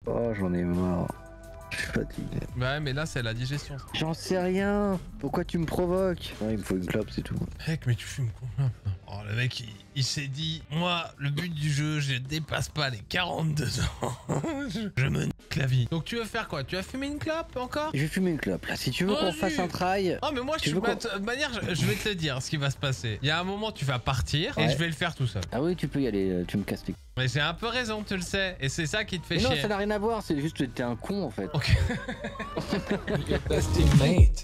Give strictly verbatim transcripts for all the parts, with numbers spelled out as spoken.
Oh, j'en ai marre. Je suis fatigué. Ouais, mais là, c'est la digestion. J'en sais rien. Pourquoi tu me provoques? Non, il me faut une clope, c'est tout. Mec, mais tu fumes combien? Oh, le mec, il, il s'est dit, moi, le but du jeu, je dépasse pas les quarante-deux ans. je, je me nique la vie. Donc, tu veux faire quoi? Tu vas fumer une clope encore? Je vais fumer une clope, là. Si tu veux qu'on fasse un trail... Oh, mais moi, je suis pas... De manière, je, je vais te le dire, ce qui va se passer. Il y a un moment, tu vas partir ouais. et je vais le faire tout seul. Ah oui, tu peux y aller. Tu me casses les... Mais j'ai un peu raison, tu le sais. Et c'est ça qui te fait mais chier. Non, ça n'a rien à voir. C'est juste que t'es un con, en fait. Ok. Your best teammate.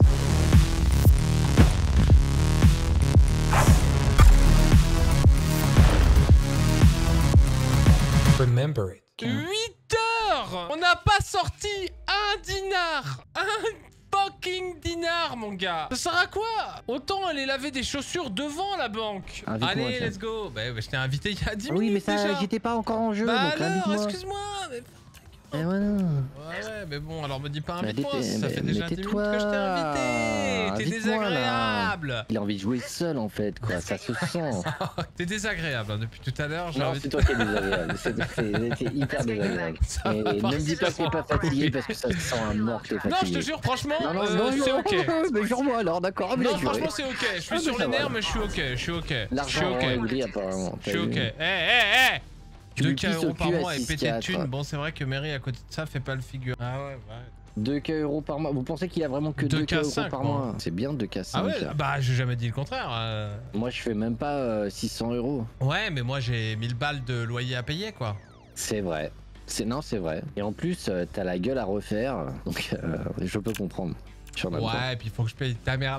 Remember it. huit heures. On n'a pas sorti un dinar. Un fucking dinar, mon gars. Ça sert à quoi? Autant aller laver des chaussures devant la banque. Allez, let's go. Bah, bah je t'ai invité il y a dix ah oui, minutes mais ça, déjà. j'étais pas encore en jeu. Bah donc alors, excuse-moi. Mais... Eh voilà. Ouais, ouais, mais bon, alors me dis pas invite-moi, bah, ça fait déjà dix minutes que je t'ai invité. T'es désagréable. Là. Il a envie de jouer seul en fait, quoi, ça se sent. T'es désagréable, hein, depuis tout à l'heure. Non, envie... c'est toi qui es désagréable, c'est hyper désagréable. Et ne me dis pas que t'es pas fatigué parce que ça se sent un mort que t'es fatigué. Non, je te jure, franchement, non, non, euh, non, c'est ok. Mais jure-moi alors, d'accord. Non, franchement, c'est ok. Je suis ah, sur les nerfs, mais je suis ok, je suis ok. L'argent est gris apparemment. Je suis ok. Eh, eh, eh deux K euros par mois et pété de thunes. Bon, c'est vrai que Mary à côté de ça fait pas le figure. Ah ouais, ouais. deux K euros par mois. Vous pensez qu'il a vraiment que deux K euros par mois? C'est bien deux K cinq. Ah ouais, bah j'ai jamais dit le contraire. Euh... Moi je fais même pas euh, six cents euros. Ouais, mais moi j'ai mille balles de loyer à payer quoi. C'est vrai. C'est non, c'est vrai. Et en plus, euh, t'as la gueule à refaire. Donc euh, je peux comprendre. Ouais, et puis il faut que je paye ta mère.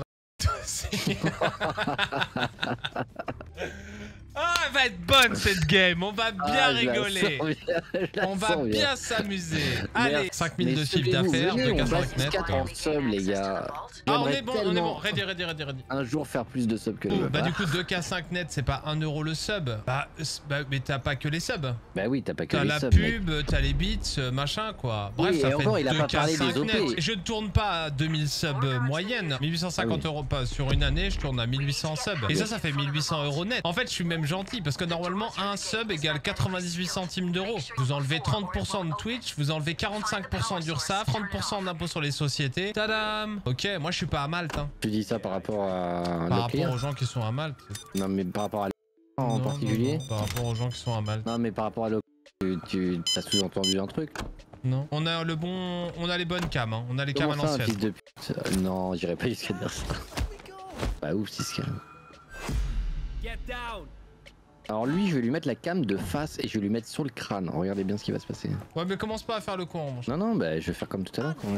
Ah, elle va être bonne cette game, on va bien ah, rigoler, on va bien s'amuser. Allez, cinq mille de chiffre d'affaires, deux K cinq net. En sub les gars. Ah on est bon, on est bon, ready, ready, ready, ready. Un jour faire plus de subs que les autres. Bah du coup deux K cinq net c'est pas un euro le sub. Bah, bah mais t'as pas que les subs. Bah oui, t'as pas que les subs. T'as la pub, t'as les beats, machin quoi. Bref, oui, ça et fait encore, il a deux pas K parlé des O P. net. Je ne tourne pas à deux mille subs moyenne, mille huit cent cinquante ah oui. euros pas sur une année, je tourne à mille huit cents subs. Et ça, ça fait mille huit cents euros net. En fait, je suis même gentil parce que normalement un sub égale quatre-vingt-dix-huit centimes d'euros. Vous enlevez trente pour cent de Twitch, vous enlevez quarante-cinq pour cent d'URSSAF, trente pour cent d'impôts sur les sociétés. Tadam! Ok, moi je suis pas à Malte. Hein. Tu dis ça par rapport à... Par rapport client. aux gens qui sont à Malte. Non mais par rapport à en non, particulier non, non, par rapport aux gens qui sont à Malte. Non mais par rapport à l'O tu, tu as sous-entendu un truc. Non. On a le bon... On a les bonnes cams, hein. On a les cams à l'ancienne. De... Non, j'irais pas jusqu'à dire ça. Bah ouf, c'est ce qu'il y a. Alors lui, je vais lui mettre la cam de face et je vais lui mettre sur le crâne. Regardez bien ce qui va se passer. Ouais, mais commence pas à faire le con. Non, non, bah je vais faire comme tout à l'heure quand même.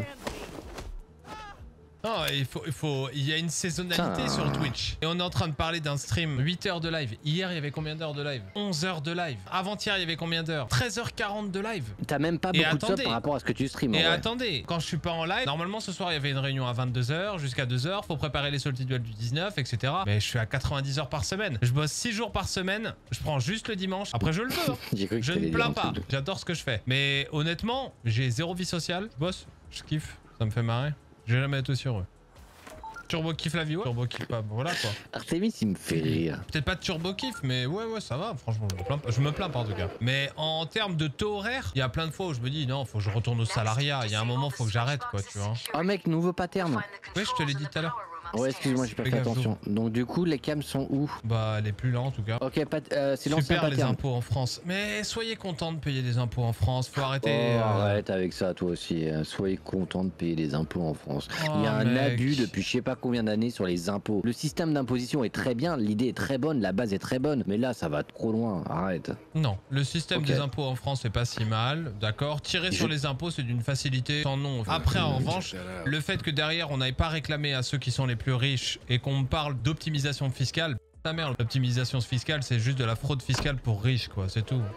Non, il faut, il faut, il y a une saisonnalité Putain. sur Twitch. Et on est en train de parler d'un stream huit heures de live. Hier, il y avait combien d'heures de live? onze heures de live. Avant-hier, il y avait combien d'heures? treize heures quarante de live. T'as même pas beaucoup et de attendez, par rapport à ce que tu streams. Et ouais. attendez, quand je suis pas en live, normalement ce soir, il y avait une réunion à vingt-deux heures jusqu'à deux heures. Faut préparer les Salty Duel du dix-neuf, et cetera. Mais je suis à quatre-vingt-dix heures par semaine. Je bosse six jours par semaine. Je prends juste le dimanche. Après, je le veux. Hein. cru que je ne plains pas. J'adore ce que je fais. Mais honnêtement, j'ai zéro vie sociale. Je bosse, je kiffe. Ça me fait marrer. Je vais jamais être aussi heureux. Turbo kiff la vie, ouais. Turbo kiff pas, voilà quoi. Artemis il me fait rire. Peut-être pas de turbo kiff, mais ouais, ouais, ça va, franchement, je me plains pas, je me plains pas en tout cas. Mais en termes de taux horaire, il y a plein de fois où je me dis non, faut que je retourne au salariat. Il y a un moment, faut que j'arrête quoi, tu vois. Oh mec, nouveau pattern. Ouais, je te l'ai dit tout à l'heure. Ouais, excuse-moi, j'ai pas fait attention. Donc du coup, les cams sont où? Bah, les plus lents en tout cas. Ok, euh, c'est l'ancien pattern. Super les impôts en France. Mais soyez content de payer des impôts en France. Faut arrêter. Oh, euh... arrête avec ça, toi aussi. Soyez content de payer des impôts en France. Oh, Il y a un mec. abus depuis je sais pas combien d'années sur les impôts. Le système d'imposition est très bien, l'idée est très bonne, la base est très bonne. Mais là, ça va trop loin. Arrête. Non, le système okay. des impôts en France c'est pas si mal, d'accord. Tirer je... sur les impôts c'est d'une facilité sans nom. Après en revanche, le fait que derrière on n'aille pas réclamé à ceux qui sont les plus riches et qu'on me parle d'optimisation fiscale, ta merde, l'optimisation fiscale c'est juste de la fraude fiscale pour riches quoi, c'est tout.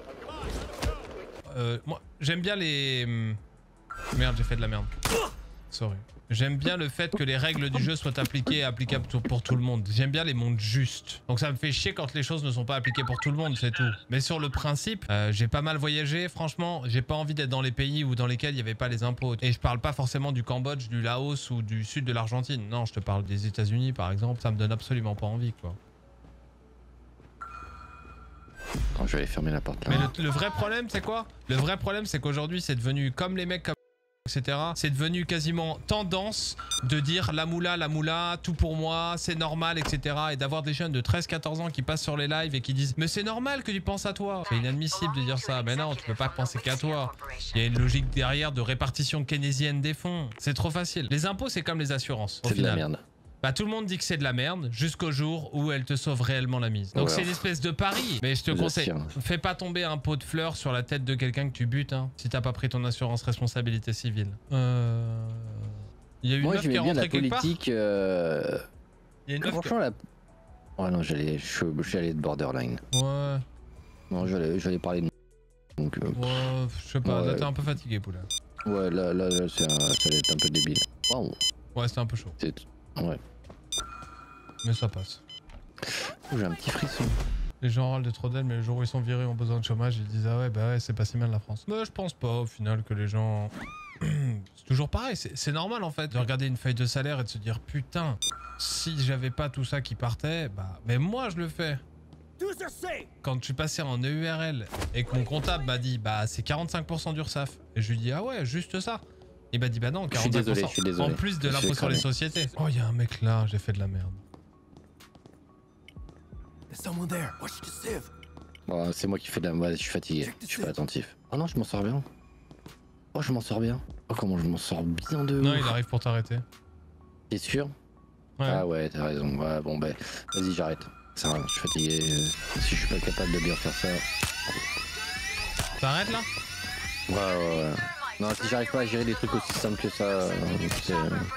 Euh, moi j'aime bien les... Merde, j'ai fait de la merde. Sorry. J'aime bien le fait que les règles du jeu soient appliquées et applicables pour tout le monde. J'aime bien les mondes justes. Donc ça me fait chier quand les choses ne sont pas appliquées pour tout le monde, c'est tout. Mais sur le principe, euh, j'ai pas mal voyagé. Franchement, j'ai pas envie d'être dans les pays où dans lesquels il n'y avait pas les impôts. Et je parle pas forcément du Cambodge, du Laos ou du sud de l'Argentine. Non, je te parle des États-Unis par exemple. Ça me donne absolument pas envie, quoi. Attends, je vais aller fermer la porte là. Mais le, le vrai problème, c'est quoi? Le vrai problème, c'est qu'aujourd'hui, c'est devenu comme les mecs comme et cetera. C'est devenu quasiment tendance de dire la moula, la moula, tout pour moi, c'est normal, et cetera. Et d'avoir des jeunes de treize quatorze ans qui passent sur les lives et qui disent mais c'est normal que tu penses à toi. C'est inadmissible de dire ça. Mais non, tu peux pas penser qu'à toi. Il y a une logique derrière de répartition keynésienne des fonds. C'est trop facile. Les impôts, c'est comme les assurances. C'est de la merde. Bah tout le monde dit que c'est de la merde jusqu'au jour où elle te sauve réellement la mise. Donc ouais. C'est une espèce de pari. Mais je te je conseille, fais pas tomber un pot de fleurs sur la tête de quelqu'un que tu butes hein, si t'as pas pris ton assurance responsabilité civile. Euh... Il y a une Moi meuf qui est rentrée quelque part. Euh... Il y a une meuf Franchement, qui... la... Oh non, j'allais de borderline. Ouais. Non, j'allais parler de... Donc, euh... ouais, je sais pas, ouais. Là t'es un peu fatigué, poulet. Ouais, là, là, là ça allait être un peu débile. Wow. Ouais, c'était un peu chaud. Ouais. Mais ça passe. J'ai un petit frisson. Les gens râlent de trop d'ailes, mais le jour où ils sont virés ont besoin de chômage, ils disent ah ouais, bah ouais, c'est pas si mal la France. Mais je pense pas au final que les gens... c'est toujours pareil, c'est normal en fait de regarder une feuille de salaire et de se dire putain, si j'avais pas tout ça qui partait, bah... Mais moi je le fais. Quand je suis passé en E U R L et que mon comptable m'a dit bah c'est quarante-cinq pour cent d'URSSAF, et je lui dis ah ouais, juste ça. Il m'a dit bah non, quarante-cinq pour cent je suis désolé, je suis désolé. en plus de l'impôt sur les sociétés. Oh, il y a un mec là, j'ai fait de la merde. Bon, c'est moi qui fais de la... Ouais, je suis fatigué, je suis pas attentif. Oh non, je m'en sors bien. Oh, je m'en sors bien. Oh, comment je m'en sors bien de... Non, il arrive pour t'arrêter. T'es sûr? Ouais. Ah ouais, t'as raison. Ouais, bon, bah, vas-y, j'arrête. Ça va, je suis fatigué. Si je suis pas capable de bien faire ça... T'arrêtes là? Ouais, ouais, ouais. Non, si j'arrive pas à gérer des trucs aussi simples que ça, euh, c'est...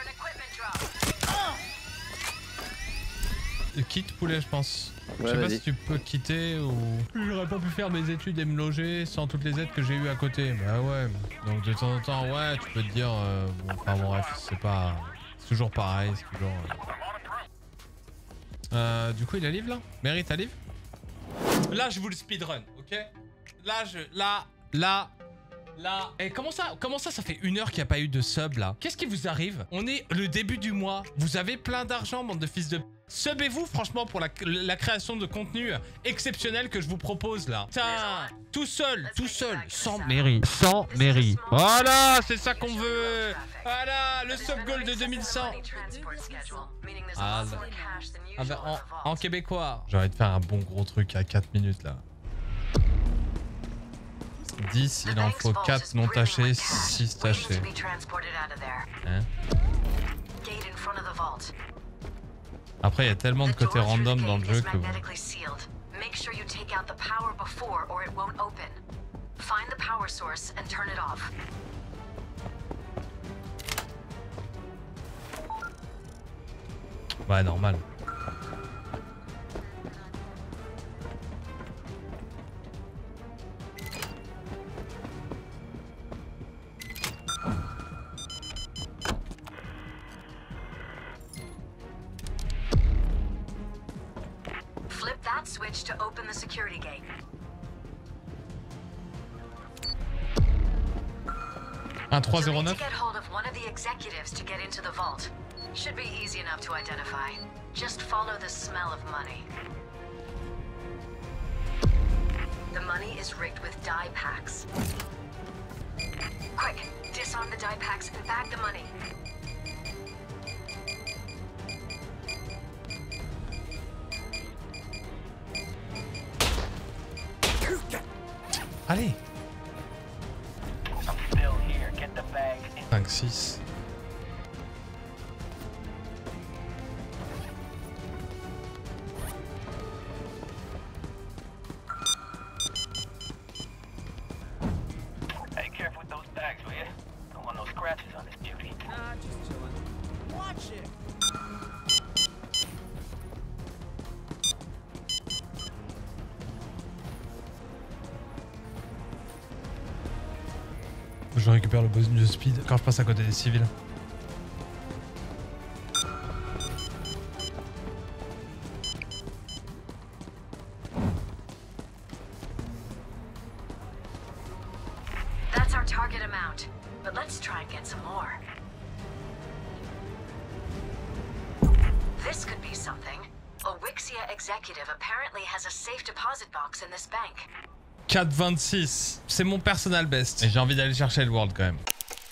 Quitte poulet, je pense. Ouais, je sais pas si tu peux quitter ou... J'aurais pas pu faire mes études et me loger sans toutes les aides que j'ai eues à côté. Bah ouais, donc de temps en temps, ouais, tu peux te dire... Euh, bon, enfin bon, bref, c'est pas... C'est toujours pareil, c'est toujours... Euh... Euh, du coup, il a livre là? Mary, t'as livre? Là, je vous le speedrun, ok? Là, je... Là... Là... Là... Et comment ça, comment ça, ça fait une heure qu'il n'y a pas eu de sub là? Qu'est-ce qui vous arrive? On est le début du mois. Vous avez plein d'argent, bande de fils de... Subez-vous franchement pour la, la création de contenu exceptionnel que je vous propose là. Putain, tout seul, tout seul, sans mairie. Sans mairie. Voilà, c'est ça qu'on veut. Voilà, le sub goal de deux mille cent. Ah, ah ben, en, en québécois. J'ai envie de faire un bon gros truc à quatre minutes là. dix, il en faut quatre non tachés, six tachés. Hein? Après, il y a tellement de côté random dans le jeu que... Ouais, normal. Switch to open the security gate. un trois zéro neuf. Get hold of one of the executives to get into the vault. Should be easy enough to identify. Just follow the smell of money. The money is rigged with die packs. Quick, disarm the die packs and bag the money. Allez. cinq six. Hey, careful with those bags, will you? Don't want no scratches on this beauty. Nah, just chillin'. Watch it. Je récupère le bonus de speed quand je passe à côté des civils. That's our target amount, but let's try and get some more. This could be something. A Wixia executive apparently has a safe deposit box in this bank. quatre vingt-six. C'est mon personal best. Et j'ai envie d'aller chercher le world quand même.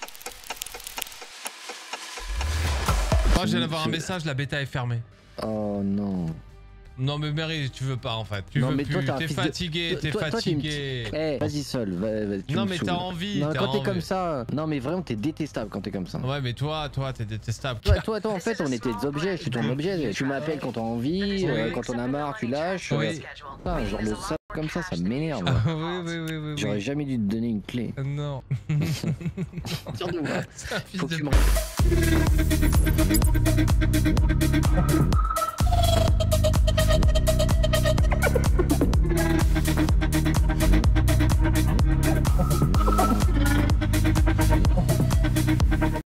Oh, je viens d'avoir un message, la bêta est fermée. Oh non. Non mais Mary, tu veux pas en fait. Tu non, veux mais plus. toi, T'es fatigué, de... t'es toi, fatigué. Toi, hey, vas-y seul. Va, va, tu non me mais saoules. t'as envie. Non, quand t'es envie. comme ça. Non mais vraiment, t'es détestable quand t'es comme ça. Ouais mais toi, toi, t'es détestable. Toi, toi, toi, en fait, on était des objets. Je suis ton objet. Tu m'appelles quand t'as envie. Oui. Euh, quand on a marre, tu lâches. Oui. Ah, genre le ça comme ça, ça m'énerve. Ah, oui, oui, oui, oui. J'aurais oui. jamais dû te donner une clé. Euh, Non. Sur de moi. C'est un fils Faut que de tu me